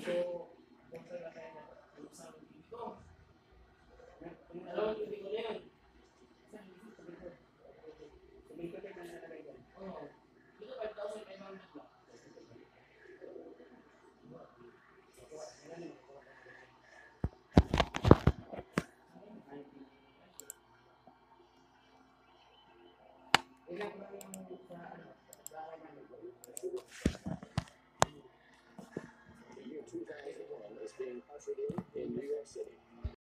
The year 2001 is being ushered in New York City.